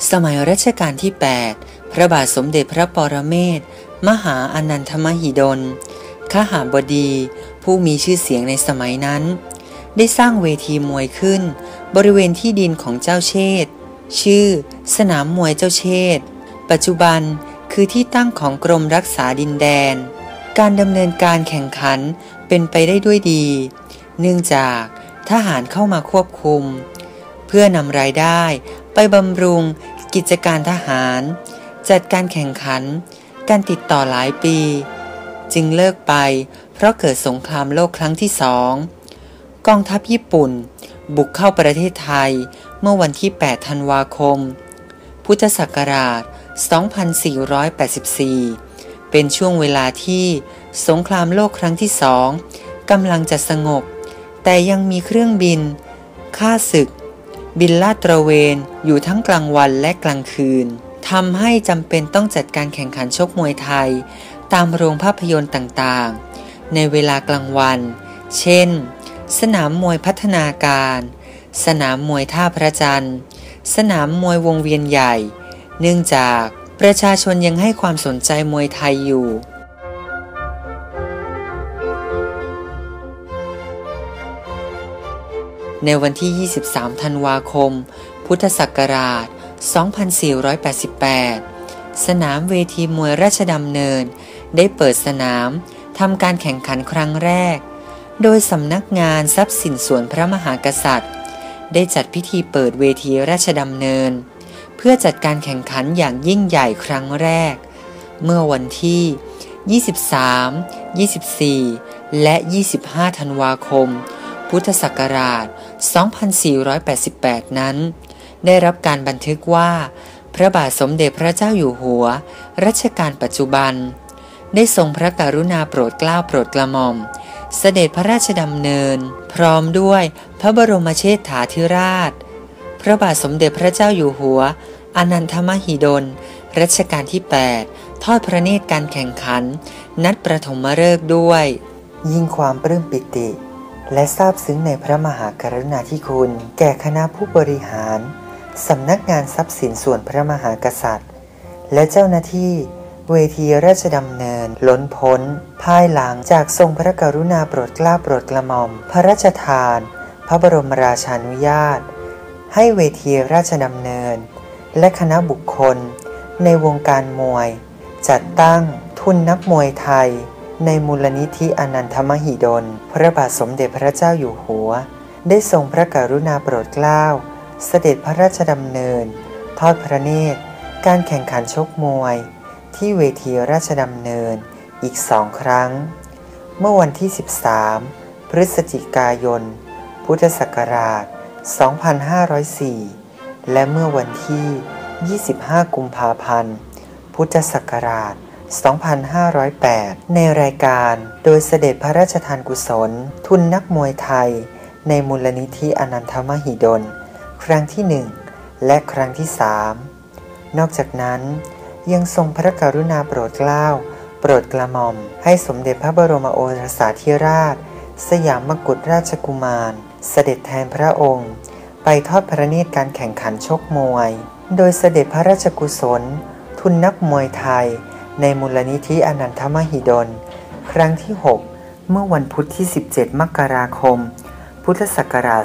สมัยรัชกาลที่ 8 พระบาทสมเด็จพระปรเมศรมหาอนันทมหิดลขหบดีผู้มีชื่อเสียงในสมัยนั้นได้สร้างเวทีมวยขึ้นบริเวณที่ดินของเจ้าเชษฐ์ชื่อสนามมวยเจ้าเชษฐ์ปัจจุบันคือที่ตั้งของกรมรักษาดินแดนการดำเนินการแข่งขันเป็นไปได้ด้วยดีเนื่องจากทหารเข้ามาควบคุมเพื่อนำรายได้ไปบำรุงกิจการทหารจัดการแข่งขันการติดต่อหลายปีจึงเลิกไปเพราะเกิดสงครามโลกครั้งที่2กองทัพญี่ปุ่นบุกเข้าประเทศไทยเมื่อวันที่ 8 ธันวาคม พุทธศักราช 2484 เป็นช่วงเวลาที่สงครามโลกครั้งที่2กำลังจะสงบแต่ยังมีเครื่องบินข้าศึกบินลาดตระเวนอยู่ทั้งกลางวันและกลางคืนทำให้จำเป็นต้องจัดการแข่งขันชกมวยไทยตามโรงภาพยนตร์ต่างๆในเวลากลางวันเช่นสนามมวยพัฒนาการสนามมวยท่าพระจันทร์สนามมวยวงเวียนใหญ่เนื่องจากประชาชนยังให้ความสนใจมวยไทยอยู่ในวันที่ 23 ธันวาคม พุทธศักราช 2488 สนามเวทีมวยราชดำเนินได้เปิดสนามทำการแข่งขันครั้งแรกโดยสำนักงานทรัพย์สินส่วนพระมหากษัตริย์ได้จัดพิธีเปิดเวทีราชดำเนินเพื่อจัดการแข่งขันอย่างยิ่งใหญ่ครั้งแรกเมื่อวันที่ 23, 24 และ 25 ธันวาคม พุทธศักราช 2488 นั้นได้รับการบันทึกว่าพระบาทสมเด็จพระเจ้าอยู่หัวรัชกาลปัจจุบันได้ทรงพระกรุณาโปรดเกล้าโปรดกระหม่อมเสด็จพระราชดำเนินพร้อมด้วยพระบรมเชษฐาธิราชพระบาทสมเด็จพระเจ้าอยู่หัวอนันทมหิดลรัชกาลที่ 8 ทอดพระเนตรการแข่งขันนัดประถมฤกษ์ด้วยยิ่งความปลื้มปิติและซาบซึ้งในพระมหากรุณาธิคุณแก่คณะผู้บริหารสำนักงานทรัพย์สินส่วนพระมหากษัตริย์และเจ้าหน้าที่เวทีราชดำเนินล้นพ้นภายหลังจากทรงพระกรุณาโปรดเกล้าโปรดกระหม่อมพระราชทานพระบรมราชานุญาตให้เวทีราชดำเนินและคณะบุคคลในวงการมวยจัดตั้งทุนนักมวยไทยในมูลนิธิอนันทมหิดลพระบาทสมเด็จพระเจ้าอยู่หัวได้ทรงพระกรุณาโปรดเกล้าเสด็จพระราชดำเนินทอดพระเนตรการแข่งขันชกมวยที่เวทีราชดำเนินอีก2 ครั้งเมื่อวันที่ 13 พฤศจิกายน พุทธศักราช 2504 และเมื่อวันที่ 25 กุมภาพันธ์ พุทธศักราช 2508 ในรายการโดยเสด็จพระราชทานกุศลทุนนักมวยไทยในมูลนิธิอนันทมหิดลครั้งที่ 1 และครั้งที่ 3 นอกจากนั้นยังทรงพระกรุณาโปรดเกล้าโปรดกระหม่อมให้สมเด็จพระบรมโอรสาธิราชสยามกุฎราชกุมารเสด็จแทนพระองค์ไปทอดพระเนตรการแข่งขันชกมวยโดยเสด็จพระราชกุศลทุนนักมวยไทยในมูลนิธิอนันทมหิดลครั้งที่ 6 เมื่อวันพุธที่ 17 มกราคม พุทธศักราช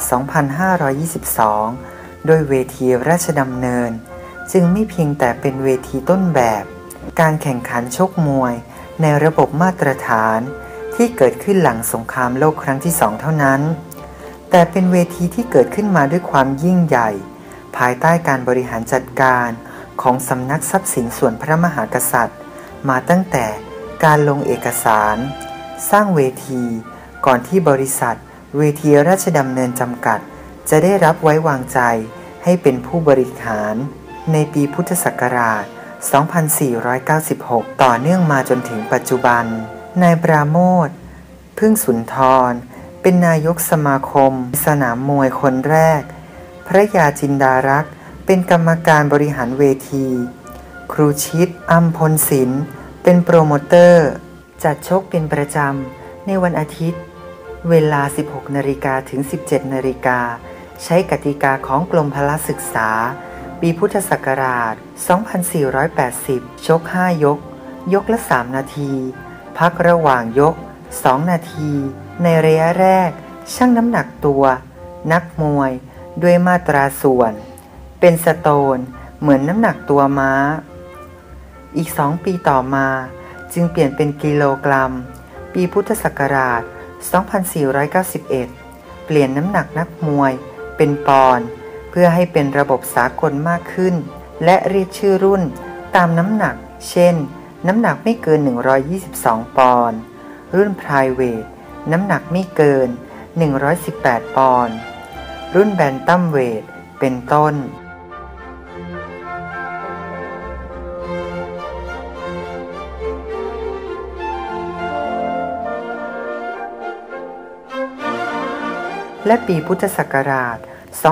2522 โดยเวทีราชดำเนินจึงไม่เพียงแต่เป็นเวทีต้นแบบการแข่งขันชกมวยในระบบมาตรฐานที่เกิดขึ้นหลังสงครามโลกครั้งที่ 2 เท่านั้นแต่เป็นเวทีที่เกิดขึ้นมาด้วยความยิ่งใหญ่ภายใต้การบริหารจัดการของสำนักทรัพย์สินส่วนพระมหากษัตริย์มาตั้งแต่การลงเอกสารสร้างเวทีก่อนที่บริษัทเวทีราชดำเนินจำกัดจะได้รับไว้วางใจให้เป็นผู้บริหารในปีพุทธศักราช 2496 ต่อเนื่องมาจนถึงปัจจุบันนายปราโมท พึ่งสุนทรเป็นนายกสมาคมสนามมวยคนแรกพระยาจินดารักษ์เป็นกรรมการบริหารเวทีครูชิดอัมพลศิลป์เป็นโปรโมเตอร์จัดชกเป็นประจำในวันอาทิตย์เวลา 16 นาฬิกาถึง 17 นาฬิกาใช้กติกาของกรมพละศึกษาปีพุทธศักราช 2480 ชก 5 ยก ยกละ 3 นาที พักระหว่างยก 2 นาที ในระยะแรกชั่งน้ำหนักตัว นักมวยด้วยมาตราส่วน เป็นสโตนเหมือนน้ำหนักตัวม้า อีก 2 ปีต่อมาจึงเปลี่ยนเป็นกิโลกรัม ปีพุทธศักราช 2491 เปลี่ยนน้ำหนักนักมวยเป็นปอนด์เพื่อให้เป็นระบบสากลมากขึ้นและเรียกชื่อรุ่นตามน้ำหนักเช่นน้ำหนักไม่เกิน122 ปอนด์รุ่น Private น้ำหนักไม่เกิน118 ปอนด์รุ่น Bantamweight เป็นต้นและปีพุทธศักราช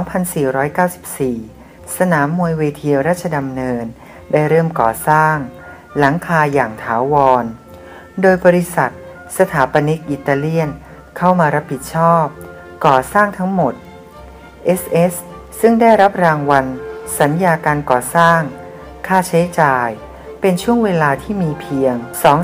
2494 สนามมวยเวทีราชดำเนินได้เริ่มก่อสร้างหลังคาอย่างถาวรโดยบริษัทสถาปนิกอิตาเลียนเข้ามารับผิดชอบก่อสร้างทั้งหมด SS ซึ่งได้รับรางวัลสัญญาการก่อสร้างค่าใช้จ่ายเป็นช่วงเวลาที่มีเพียง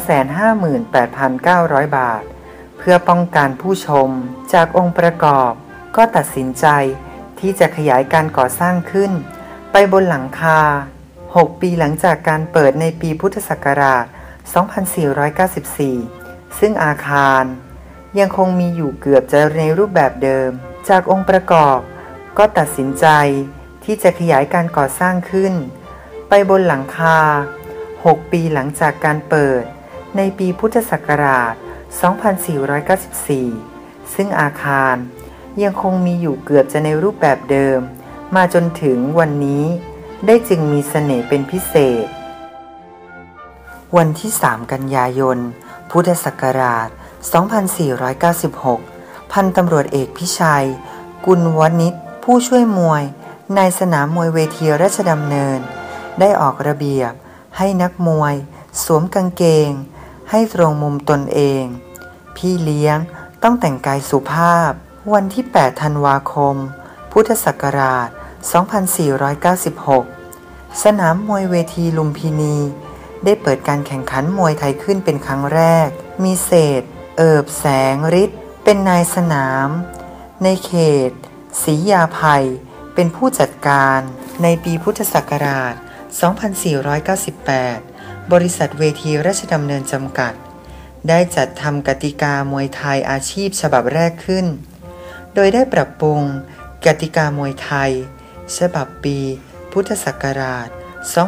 258,900 บาทเพื่อป้องกันผู้ชมจากองค์ประกอบก็ตัดสินใจที่จะขยายการก่อสร้างขึ้นไปบนหลังคา 6 ปีหลังจากการเปิดในปีพุทธศักราช 2494 ซึ่งอาคารยังคงมีอยู่เกือบจะในรูปแบบเดิมจากองค์ประกอบก็ตัดสินใจที่จะขยายการก่อสร้างขึ้นไปบนหลังคา 6 ปีหลังจากการเปิดในปีพุทธศักราช 2494 ซึ่งอาคารยังคงมีอยู่เกือบจะในรูปแบบเดิมมาจนถึงวันนี้ได้จึงมีเสน่ห์เป็นพิเศษวันที่ 3 กันยายน พุทธศักราช 2496 พันตำรวจเอกพิชัย กุลวณิชผู้ช่วยมวยในสนามมวยเวทีราชดำเนินได้ออกระเบียบให้นักมวยสวมกางเกงให้ตรงมุมตนเองพี่เลี้ยงต้องแต่งกายสุภาพวันที่ 8 ธันวาคม พุทธศักราช 2496 สนามมวยเวทีลุมพินีได้เปิดการแข่งขันมวยไทยขึ้นเป็นครั้งแรกมีเศษเอิบแสงฤทธิ์เป็นนายสนามในเขตศรียาภัยเป็นผู้จัดการในปีพุทธศักราช 2498 บริษัทเวทีราชดำเนินจำกัดได้จัดทำกติกามวยไทยอาชีพฉบับแรกขึ้นโดยได้ปรับปรุงกติกามวยไทยฉบับปีพุทธศักราช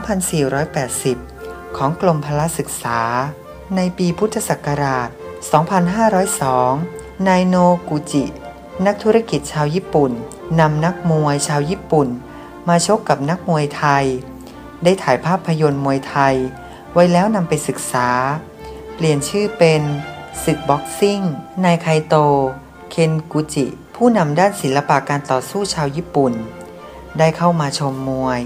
2480 ของกรมพละศึกษาในปีพุทธศักราช 2502 นายโนกุจินักธุรกิจชาวญี่ปุ่นนำนักมวยชาวญี่ปุ่นมาชกกับนักมวยไทยได้ถ่ายภาพยนตร์มวยไทยไว้แล้วนำไปศึกษาเปลี่ยนชื่อเป็นศึกบ็อกซิ่งนายไคโตเคนกุจิผู้นำด้านศิลปะการต่อสู้ชาวญี่ปุ่นได้เข้ามาชมมวย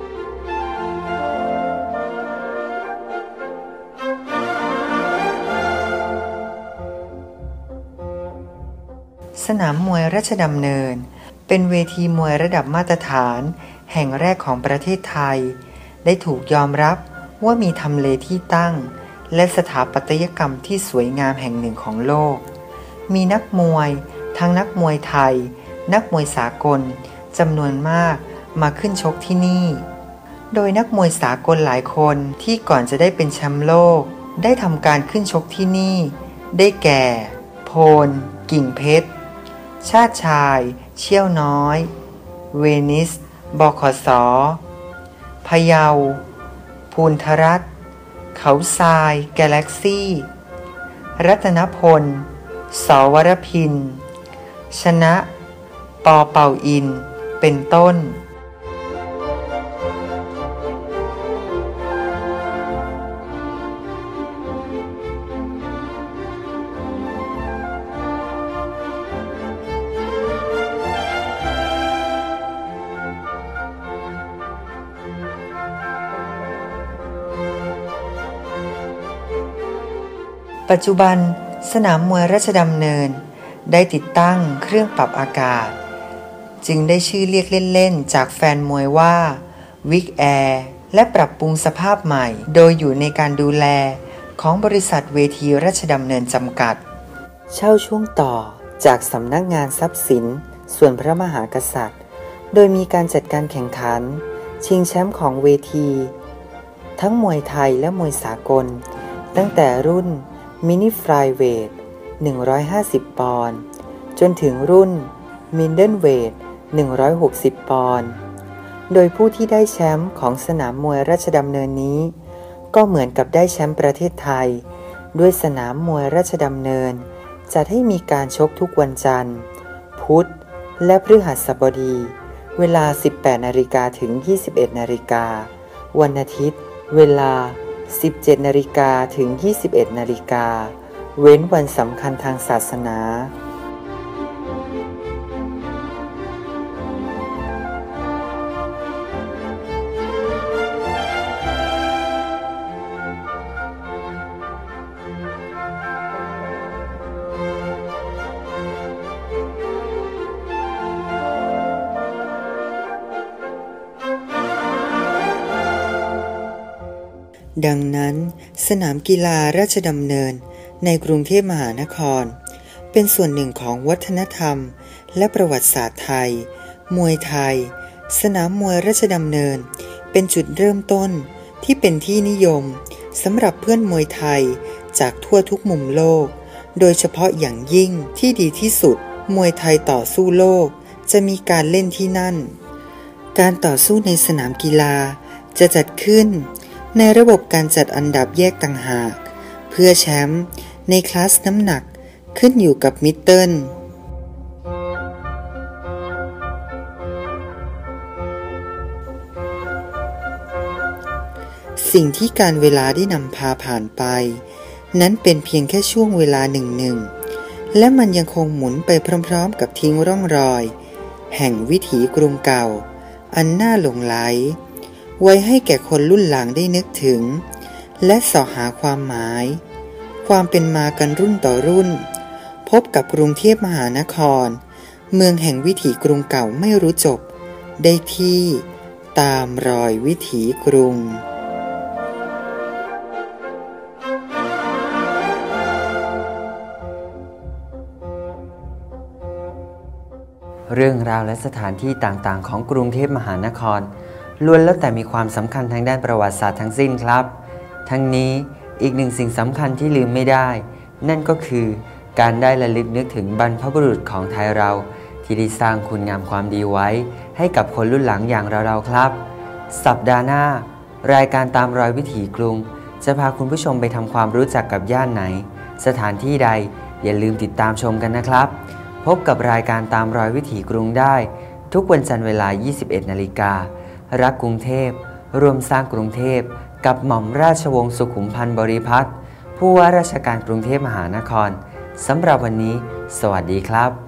สนามมวยราชดำเนินเป็นเวทีมวยระดับมาตรฐานแห่งแรกของประเทศไทยได้ถูกยอมรับว่ามีทำเลที่ตั้งและสถาปัตยกรรมที่สวยงามแห่งหนึ่งของโลกมีนักมวยทั้งนักมวยไทยนักมวยสากลจำนวนมากมาขึ้นชกที่นี่โดยนักมวยสากลหลายคนที่ก่อนจะได้เป็นแชมป์โลกได้ทำการขึ้นชกที่นี่ได้แก่พลกิ่งเพชรชาติชายเชี่ยวน้อยเวนิสบขส.พะเยาภูนทรัตน์เขาทรายแกแล็กซี่รัตนพลสวรพินชนะปอเป่าอินเป็นต้นปัจจุบันสนามมวยราชดำเนินได้ติดตั้งเครื่องปรับอากาศจึงได้ชื่อเรียกเล่นๆจากแฟนมวยว่าวิกแอร์และปรับปรุงสภาพใหม่โดยอยู่ในการดูแลของบริษัทเวทีราชดำเนินจำกัดเช่าช่วงต่อจากสำนักงานทรัพย์สินส่วนพระมหากษัตริย์โดยมีการจัดการแข่งขันชิงแชมป์ของเวทีทั้งมวยไทยและมวยสากลตั้งแต่รุ่นมินิฟลายเวท150 ปอนด์จนถึงรุ่นมิดเดิลเวท160 ปอนด์โดยผู้ที่ได้แชมป์ของสนามมวยราชดำเนินนี้ก็เหมือนกับได้แชมป์ประเทศไทยด้วยสนามมวยราชดำเนินจัดให้มีการชกทุกวันจันทร์พุธและพฤหัสบดีเวลา 18 นาฬิกาถึง 21 นาฬิกาวันอาทิตย์เวลา 17 นาฬิกาถึง 21 นาฬิกาเว้นวันสำคัญทางศาสนาดังนั้นสนามกีฬาราชดำเนินในกรุงเทพมหานครเป็นส่วนหนึ่งของวัฒนธรรมและประวัติศาสตร์ไทยมวยไทยสนามมวยราชดำเนินเป็นจุดเริ่มต้นที่เป็นที่นิยมสำหรับเพื่อนมวยไทยจากทั่วทุกมุมโลกโดยเฉพาะอย่างยิ่งที่ดีที่สุดมวยไทยต่อสู้โลกจะมีการเล่นที่นั่นการต่อสู้ในสนามกีฬาจะจัดขึ้นในระบบการจัดอันดับแยกต่างหากเพื่อแชมป์ในคลาสน้ำหนักขึ้นอยู่กับมิดเดิลสิ่งที่การเวลาได้นำพาผ่านไปนั้นเป็นเพียงแค่ช่วงเวลาหนึ่งและมันยังคงหมุนไปพร้อมๆกับทิ้งร่องรอยแห่งวิถีกรุงเก่าอันน่าหลงใหลไว้ให้แก่คนรุ่นหลังได้นึกถึงและเสาะหาความหมายความเป็นมากันรุ่นต่อรุ่นพบกับกรุงเทพมหานครเมืองแห่งวิถีกรุงเก่าไม่รู้จบได้ที่ตามรอยวิถีกรุงเรื่องราวและสถานที่ต่างๆของกรุงเทพมหานครล้วนแล้วแต่มีความสำคัญทางด้านประวัติศาสตร์ทั้งสิ้นครับทั้งนี้อีกหนึ่งสิ่งสำคัญที่ลืมไม่ได้นั่นก็คือการได้ระลึกนึกถึงบรรพบุรุษของไทยเราที่ได้สร้างคุณงามความดีไว้ให้กับคนรุ่นหลังอย่างเราๆครับสัปดาห์หน้ารายการตามรอยวิถีกรุงจะพาคุณผู้ชมไปทำความรู้จักกับย่านไหนสถานที่ใดอย่าลืมติดตามชมกันนะครับพบกับรายการตามรอยวิถีกรุงได้ทุกวันจันทร์เวลา 21 นาฬิการักกรุงเทพร่วมสร้างกรุงเทพกับหม่อมราชวงศ์สุขุมพันธ์บริพัตรผู้ว่าราชการกรุงเทพมหานครสำหรับวันนี้สวัสดีครับ